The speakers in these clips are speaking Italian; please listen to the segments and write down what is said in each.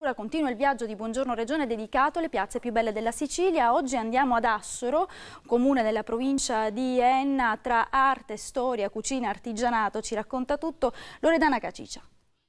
allora continua il viaggio di Buongiorno Regione dedicato alle piazze più belle della Sicilia. Oggi andiamo ad Assoro, comune della provincia di Enna, tra arte, storia, cucina, artigianato. Ci racconta tutto Loredana Cacicia.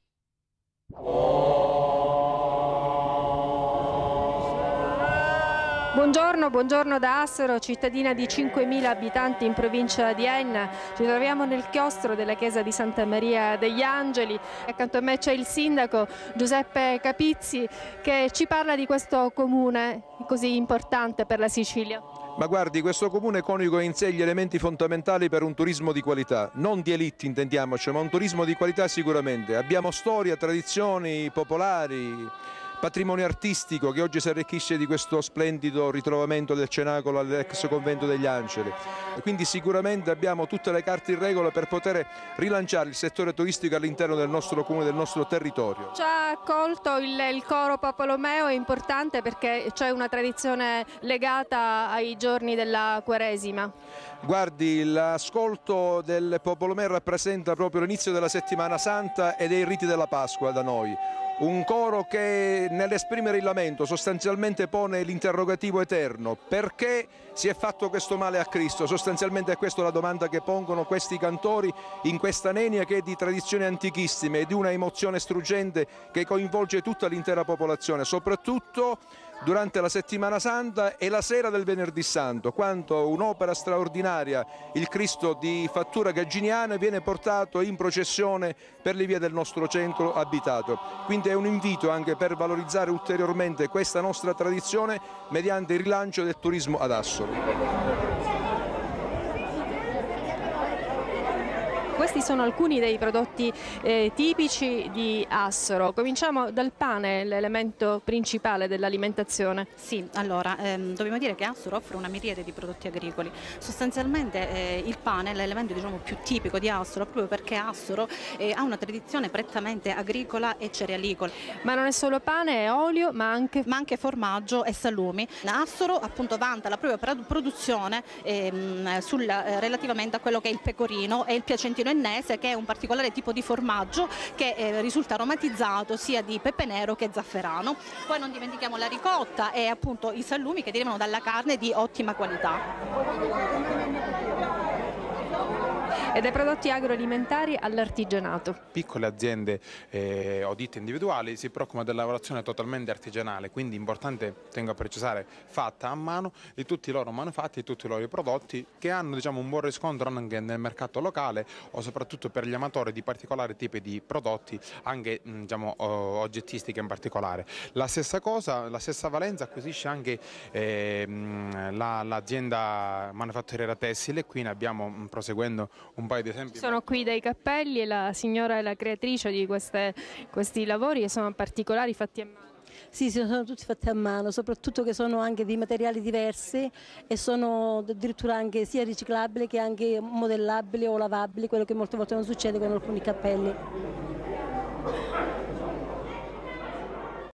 Buongiorno da Assoro, cittadina di 5.000 abitanti in provincia di Enna. Ci troviamo nel chiostro della chiesa di Santa Maria degli Angeli. Accanto a me c'è il sindaco Giuseppe Capizzi che ci parla di questo comune così importante per la Sicilia. Ma guardi, questo comune coniuga in sé gli elementi fondamentali per un turismo di qualità, non di elite intendiamoci, ma un turismo di qualità sicuramente. Abbiamo storia, tradizioni popolari, patrimonio artistico che oggi si arricchisce di questo splendido ritrovamento del cenacolo all'ex convento degli Angeli. Quindi sicuramente abbiamo tutte le carte in regola per poter rilanciare il settore turistico all'interno del nostro comune, del nostro territorio. Ci ha accolto il coro Popolomeo, è importante perché c'è una tradizione legata ai giorni della Quaresima. Guardi, l'ascolto del Popolomeo rappresenta proprio l'inizio della settimana santa e dei riti della Pasqua da noi. Un coro che nell'esprimere il lamento sostanzialmente pone l'interrogativo eterno: perché si è fatto questo male a Cristo? Sostanzialmente è questa la domanda che pongono questi cantori in questa nenia che è di tradizioni antichissime e di una emozione struggente che coinvolge tutta l'intera popolazione, soprattutto durante la settimana santa e la sera del venerdì santo, quando un'opera straordinaria, il Cristo di fattura gagginiana, viene portato in processione per le vie del nostro centro abitato. Quindi è un invito anche per valorizzare ulteriormente questa nostra tradizione mediante il rilancio del turismo ad Assoro. Questi sono alcuni dei prodotti tipici di Assoro. Cominciamo dal pane, l'elemento principale dell'alimentazione. Sì, allora dobbiamo dire che Assoro offre una miriade di prodotti agricoli. Sostanzialmente il pane è l'elemento più tipico di Assoro, proprio perché Assoro ha una tradizione prettamente agricola e cerealicola. Ma non è solo pane e olio, ma anche formaggio e salumi. Assoro appunto vanta la propria produzione relativamente a quello che è il pecorino e il piacentino ennese, che è un particolare tipo di formaggio che risulta aromatizzato sia di pepe nero che zafferano. Poi non dimentichiamo la ricotta e appunto i salumi che derivano dalla carne di ottima qualità. E dai prodotti agroalimentari all'artigianato. Piccole aziende o ditte individuali si preoccupano della lavorazione totalmente artigianale, quindi importante, tengo a precisare, fatta a mano di tutti i loro manufatti e tutti i loro prodotti che hanno un buon riscontro anche nel mercato locale o soprattutto per gli amatori di particolari tipi di prodotti, anche oggettistica in particolare. La stessa cosa, la stessa valenza acquisisce anche l'azienda manifatturiera tessile. Qui ne abbiamo, proseguendo un paio di esempi. Sono qui dei cappelli e la signora è la creatrice di questi lavori, che sono particolari, fatti a mano. Sì, sono tutti fatti a mano, soprattutto che sono anche di materiali diversi e sono addirittura anche sia riciclabili che anche modellabili o lavabili, quello che molte volte non succede con alcuni cappelli.